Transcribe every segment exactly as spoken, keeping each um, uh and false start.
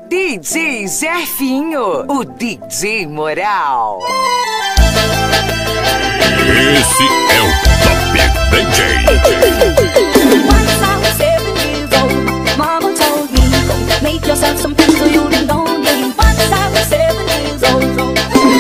D J Zefinho, o D J Moral. Esse é o Top D J. Once I was seven years old, Mama told me, go make yourself some friends so you can go again. Once I was seven years old.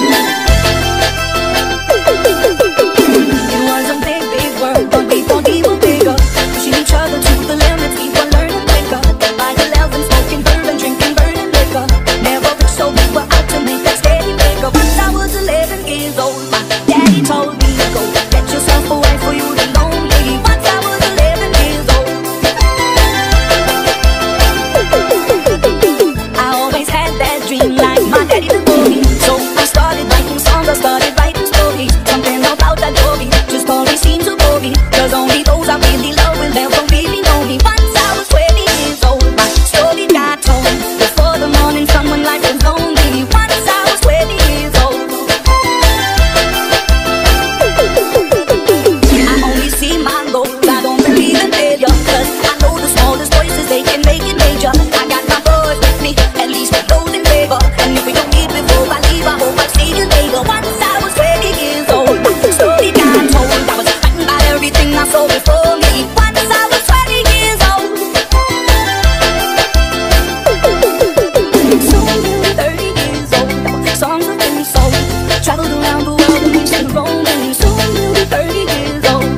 It was a big, big world, but we thought we were bigger. Pushing each other to the limits, we were learning quicker. By eleven, smoking bourbon, drinking burning liquor. Never rich, so we were out to make that steady figure. Once I was eleven years old, my daddy told me, go get yourself a wife for you to lonely. Once I was eleven years old. I always had that dream like my daddy before me. So I started writing songs, I started writing stories. Something about that story just always seemed to bore me. Cause only those I really love will never really know me. Once I was twenty years old, my story got told. Before the morning sun when life was lonely. Once I was twenty years old. I only see my goals, I don't believe in failure. Cause I know the smallest voices, they can make it major. I got my boys with me, at least with those in favor. And if we don't meet before I leave, I hope I see you later. Once I was twenty years old, my story got told. I was fighting about everything I saw before me. Once I was twenty years old. Soon we'll be thirty years old. Songs have been sold. Traveled around the world and we still roaming. Soon we'll be thirty years old.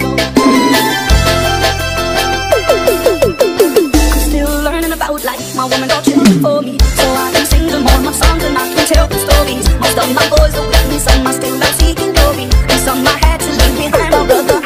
I'm still learning about life. My woman got children for me, so I can sing them all my songs and I can tell the stories. Most of my boys are with me, some are still out seeking glory, and some I had to leave behind. My brother